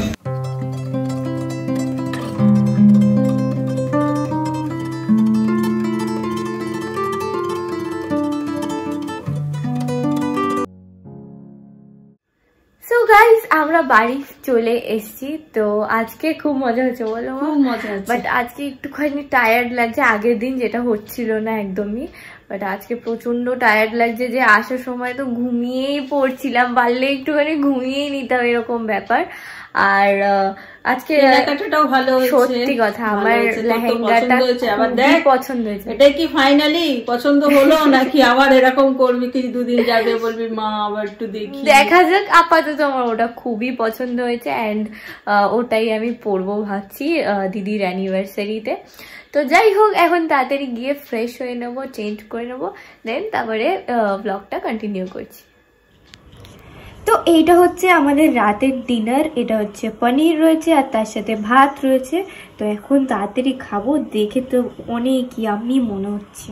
সো গাইস আমরা বাড়ি চলে এসেছি। তো আজকে খুব মজা হচ্ছে, বলো? খুব মজা হচ্ছে, বাট আজকে একটুখানি টায়ার্ড লাগছে, আগের দিন যেটা হচ্ছিল না একদমই। বাট আজকে প্রচন্ড টায়ার্ড লাগছে, যে আসার সময় তো ঘুমিয়েই পড়ছিলাম, পারলে একটুখানি ঘুমিয়েই নিতাম, এরকম ব্যাপার। আর আজকে কেনাকাটাটাও ভালো হয়েছে, সত্যি কথা আমার লেহেঙ্গাটা আবার দেখ পছন্দ হয়েছে। এটা কি ফাইনালি পছন্দ হলো নাকি আবার এরকম করবি কি দুদিন যাবে বলবি মা আবার একটু দেখি? দেখা যাক, আপাতত আমার ওটা খুবই পছন্দ হয়েছে অ্যান্ড ওটাই আমি পরবো ভাবছি দিদির অ্যানিভার্সারিতে। তো যাই হোক এখন তাড়াতাড়ি গিয়ে ফ্রেশ হয়ে নেবো, চেঞ্জ করে নেবো, দেন তারপরে ব্লগটা কন্টিনিউ করছি। তো এইটা হচ্ছে আমাদের রাতের ডিনার, এটা হচ্ছে পনির রয়েছে আর তার সাথে ভাত রয়েছে। তো এখন তাড়াতাড়ি খাবো, দেখে তো অনেক ইয়াম্মি মনে হচ্ছে।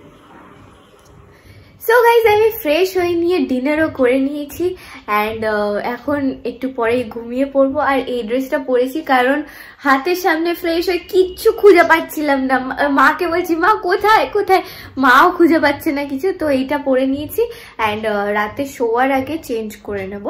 সো গাইজ আমি ফ্রেশ হয়ে নিয়ে ডিনারও করে নিয়েছি অ্যান্ড এখন একটু পরে ঘুমিয়ে পড়বো। আর এই ড্রেসটা পরেছি কারণ হাতের সামনে ফ্রেশ হয়ে কিচ্ছু খুঁজে পাচ্ছিলাম না, মাকে বলছি মা কোথায় কোথায়, মাও খুঁজে পাচ্ছে না কিছু। তো এইটা পরে নিয়েছি অ্যান্ড রাতে শোয়ার আগে চেঞ্জ করে নেব।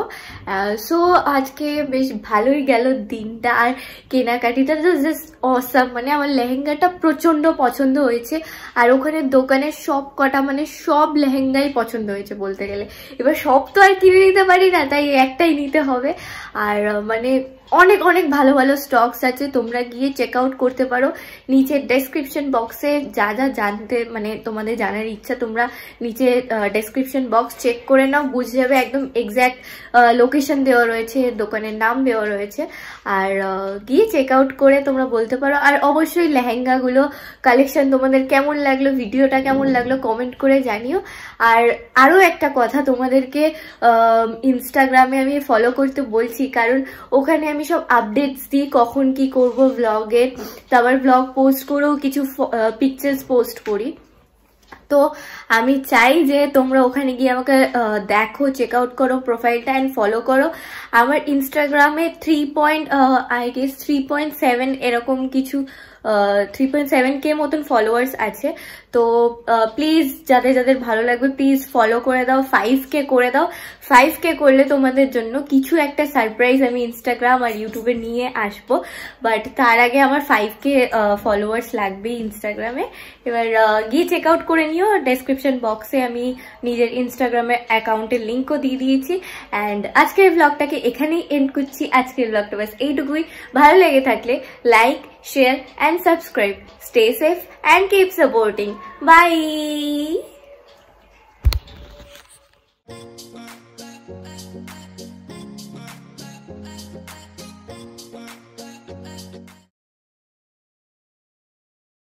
সো আজকে বেশ ভালোই গেল দিনটা, আর কেনাকাটিটা তো জাস্ট অসাম, মানে আমার লেহেঙ্গাটা প্রচন্ড পছন্দ হয়েছে। আর ওখানে দোকানের সব কটা মানে সব লেহেঙ্গাই পছন্দ হয়েছে বলতে গেলে। এবার সব তো আর কিনে নিতে পারি না, তাই একটাই নিতে হবে। আর মানে অনেক অনেক ভালো ভালো স্টকস আছে, তোমরা গিয়ে চেক আউট করতে পারো। নিচে ডেসক্রিপশন বক্সে যা যা জানতে মানে তোমাদের জানার ইচ্ছা, তোমরা নিচে ডেসক্রিপশন বক্স চেক করে নাও, বুঝে যাবে। একদম এক্স্যাক্ট লোকেশন দেওয়া রয়েছে, দোকানের নাম দেওয়া রয়েছে। আর গিয়ে চেক আউট করে তোমরা বলতে পারো। আর অবশ্যই লেহেঙ্গাগুলো কালেকশন তোমাদের কেমন লাগলো, ভিডিওটা কেমন লাগলো কমেন্ট করে জানিও। আর আরও একটা কথা, তোমাদেরকে ইনস্টাগ্রামে আমি ফলো করতে বলছি, কারণ ওখানে আমি সব আপডেটস দিই, কখন কি করব ব্লগে, তারপর ব্লগ পোস্ট করেও কিছু পিকচার্স পোস্ট করি। তো আমি চাই যে তোমরা ওখানে গিয়ে আমাকে দেখো, চেক আউট করো প্রোফাইলটা অ্যান্ড ফলো করো। আমার ইনস্টাগ্রামে three point I guess three point seven এরকম কিছু থ্রি পয়েন্ট সেভেন কে মতন ফলোয়ার্স আছে। তো প্লিজ যাদের যাদের ভালো লাগবে প্লিজ ফলো করে দাও, ফাইভ কে করে দাও। ফাইভ কে করলে তোমাদের জন্য কিছু একটা সারপ্রাইজ আমি ইনস্টাগ্রাম আর ইউটিউবে নিয়ে আসবো, বাট তার আগে আমার ফাইভ কে ফলোয়ার্স লাগবে ইনস্টাগ্রামে। এবার গিয়ে চেক আউট করে নিও, ডেসক্রিপশন বক্সে আমি নিজের ইনস্টাগ্রামের অ্যাকাউন্টের লিঙ্কও দিয়ে দিয়েছি। অ্যান্ড আজকের ব্লগটাকে এখানেই এন্ড করছি। আজকের ব্লগটা বাস এইটুকুই। ভালো লেগে থাকলে like, share and subscribe. Stay safe and keep supporting. Bye.